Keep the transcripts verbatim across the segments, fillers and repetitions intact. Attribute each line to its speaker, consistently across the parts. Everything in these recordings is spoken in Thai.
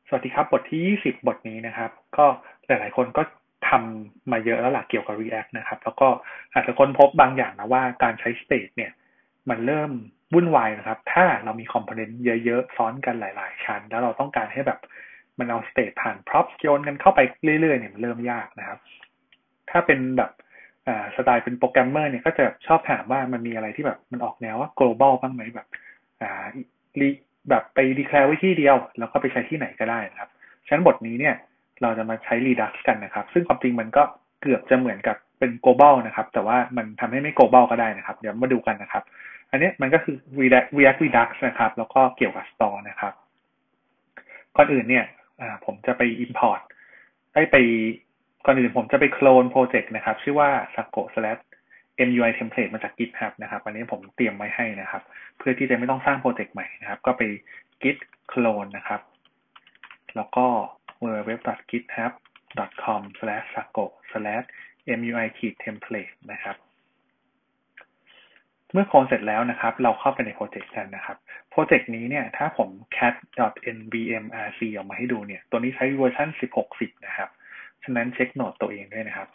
Speaker 1: สวัสดีครับบทที่ยี่สิบบทนี้นะครับก็หลายๆคนก็ทำมาเยอะแล้วล่ะเกี่ยวกับ React นะครับแล้วก็อาจจะค้นพบบางอย่างนะว่าการใช้ state เนี่ยมันเริ่มวุ่นวายนะครับถ้าเรามี component เยอะๆซ้อนกันหลายๆชั้นแล้วเราต้องการให้แบบมันเอา state ผ่าน props โยนกันเข้าไปเรื่อยๆเนี่ยมันเริ่มยากนะครับถ้าเป็นแบบอ่าสไตล์เป็นโปรแกรมเมอร์เนี่ยก็จะชอบถามว่ามันมีอะไรที่แบบมันออกแนวว่า global บ้างไหมแบบอ่า แบบไป declare ไว้ที่เดียวแล้วก็ไปใช้ที่ไหนก็ได้นะครับฉะนั้นบทนี้เนี่ยเราจะมาใช้ Redux กันนะครับซึ่งความจริงมันก็เกือบจะเหมือนกับเป็น global นะครับแต่ว่ามันทำให้ไม่ global ก็ได้นะครับเดี๋ยวมาดูกันนะครับอันนี้มันก็คือ React React Redux นะครับแล้วก็เกี่ยวกับ store นะครับก่อนอื่นเนี่ยผมจะไป import ได้ไปก่อนอื่นผมจะไปโคลนโปรเจกต์นะครับชื่อว่า sago slash mui template มาจาก GitHub นะครับอันนี้ผมเตรียมไว้ให้นะครับเพื่อที่จะไม่ต้องสร้างโปรเจกต์ใหม่นะครับก็ไป git clone นะครับแล้วก็ www.github.com slash sago slash mui template นะครับเมื่อโคลนเสร็จแล้วนะครับเราเข้าไปในโปรเจกต์กันนะครับโปรเจกต์นี้เนี่ยถ้าผม cat.nvmrc ออกมาให้ดูเนี่ยตัวนี้ใช้เวอร์ชันสิบหกสิบนะครับฉะนั้นเช็คโน้ตตัวเองด้วยนะครับ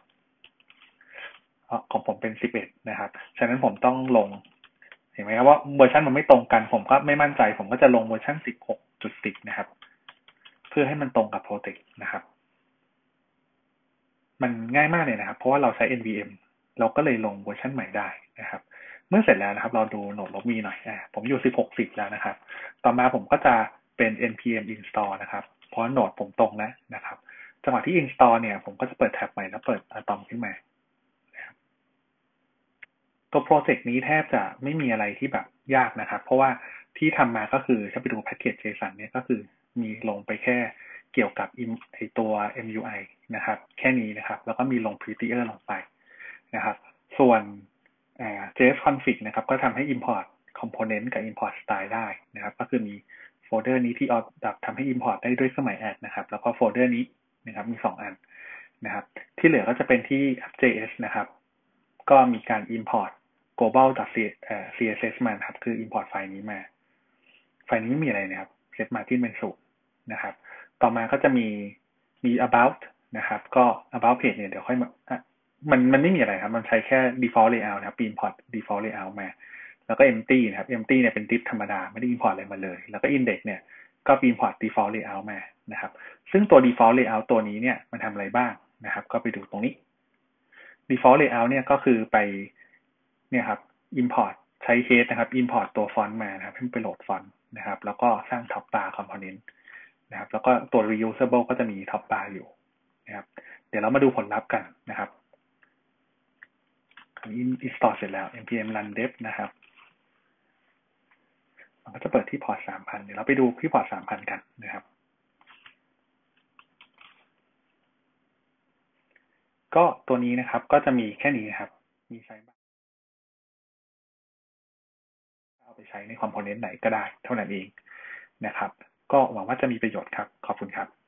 Speaker 1: ของผมเป็นสิบเอ็ดนะครับฉะนั้นผมต้องลงเห็นไหมครับว่าเวอร์ชันมันไม่ตรงกันผมก็ไม่มั่นใจผมก็จะลงเวอร์ชันสิบหกจุดสิบนะครับเพื่อให้มันตรงกับโปรเจกต์นะครับมันง่ายมากเลยนะครับเพราะว่าเราใช้ เอ็น วี เอ็ม เราก็เลยลงเวอร์ชันใหม่ได้นะครับเมื่อเสร็จแล้วนะครับเราดูโน้ตลบมีหน่อยอ่าผมอยู่สิบหกสิบแล้วนะครับต่อมาผมก็จะเป็น npm install นะครับเพราะโน้ตผมตรงแล้วนะครับจังหวะที่ install เนี่ยผมก็จะเปิดแท็บใหม่แล้วเปิดอะตอมขึ้นมาตัวโปรเจกต์นี้แทบจะไม่มีอะไรที่แบบยากนะครับเพราะว่าที่ทำมาก็คือถ้าไปดูแพ็กเกจ JSON เนี่ยก็คือมีลงไปแค่เกี่ยวกับไอตัว เอ็ม ยู ไอ นะครับแค่นี้นะครับแล้วก็มีลง prettier ลงไปนะครับส่วน jsconfig นะครับก็ทำให้ import component กับ import style ได้นะครับก็คือมีโฟลเดอร์นี้ที่ออทำให้ import ได้ด้วยเครื่องหมาย add นะครับแล้วก็โฟลเดอร์นี้นะครับมีสองอันนะครับที่เหลือก็จะเป็นที่ app.js นะครับก็มีการ import global.css มาครับคือ import ไฟล์นี้มาไฟล์นี้ไม่มีอะไรนะครับ set margin เป็นศูนย์นะครับต่อมาก็จะมีมี about นะครับก็ about page เนี่ยเดี๋ยวค่อยมามันมันไม่มีอะไรครับมันใช้แค่ default layout นะครับ import default layout มาแล้วก็ empty นะครับ empty เนี่ยเป็น div ธรรมดาไม่ได้ import อะไรมาเลยแล้วก็ index เนี่ยก็ import default layout มานะครับซึ่งตัว default layout ตัวนี้เนี่ยมันทำอะไรบ้างนะครับก็ไปดูตรงนี้ default layout เนี่ยก็คือไปเนี่ยครับ import ใช้ head นะครับ import ตัวฟอนต์มานะครับให้มันไปโหลดฟอนต์นะครับแล้วก็สร้าง top bar component นะครับแล้วก็ตัว reusable ก็จะมี top bar อยู่นะครับเดี๋ยวเรามาดูผลลัพธ์กันนะครับ install เสร็จแล้ว npm run dev นะครับมันก็จะเปิดที่พอร์ต สามพัน เดี๋ยวเราไปดูที่พอร์ต สามพัน กันนะครับก็ตัวนี้นะครับก็จะมีแค่นี้นะครับมีใช้บ้างเอาไปใช้ในคอมโพเนนต์ไหนก็ได้เท่านั้นเองนะครับก็หวังว่าจะมีประโยชน์ครับขอบคุณครับ